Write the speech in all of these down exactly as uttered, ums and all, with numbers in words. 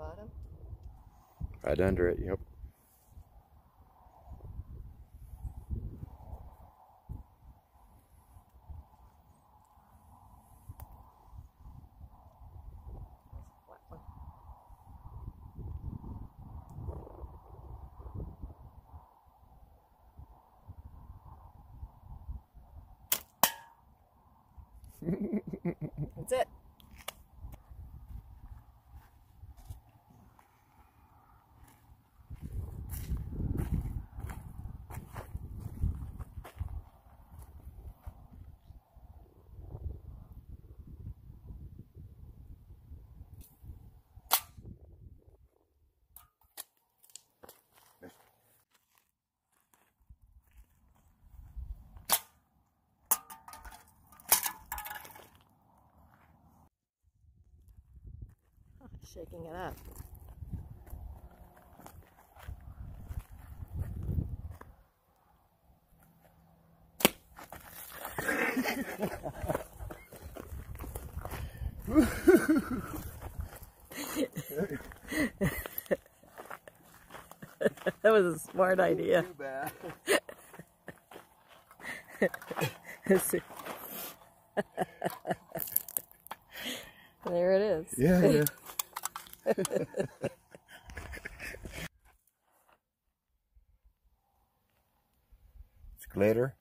bottom? Right under it, yep. That's it. Shaking it up. That was a smart idea. Too bad. There it is. Yeah, yeah. It's glitter.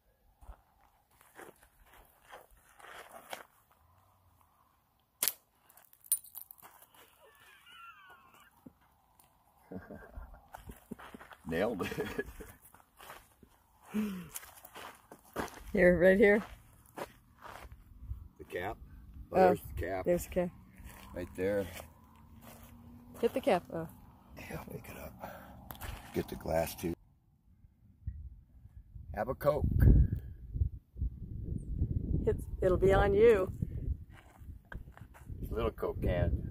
Nailed it. Here, right here. The cap. Oh, Oh, there's the cap. There's the cap. Right there. Hit the cap. Oh. Yeah, I'll pick it up. Get the glass too. Have a Coke. It's, it'll be on you. Little Coke can.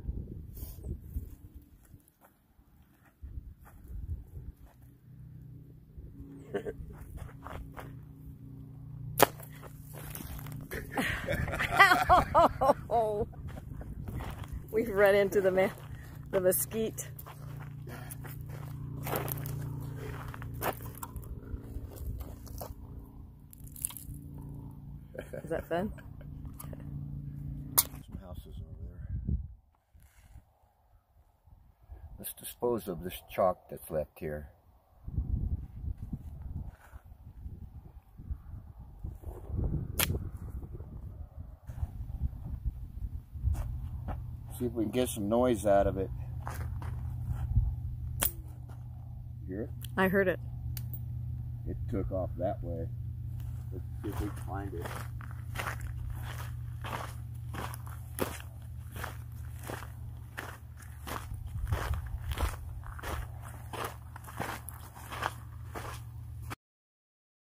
Ow! We've run into the ma the mesquite. Is that fun? Some houses over there. Let's dispose of this chalk that's left here. See if we can get some noise out of it. Hear it? I heard it. It took off that way. Let's see if we can find it.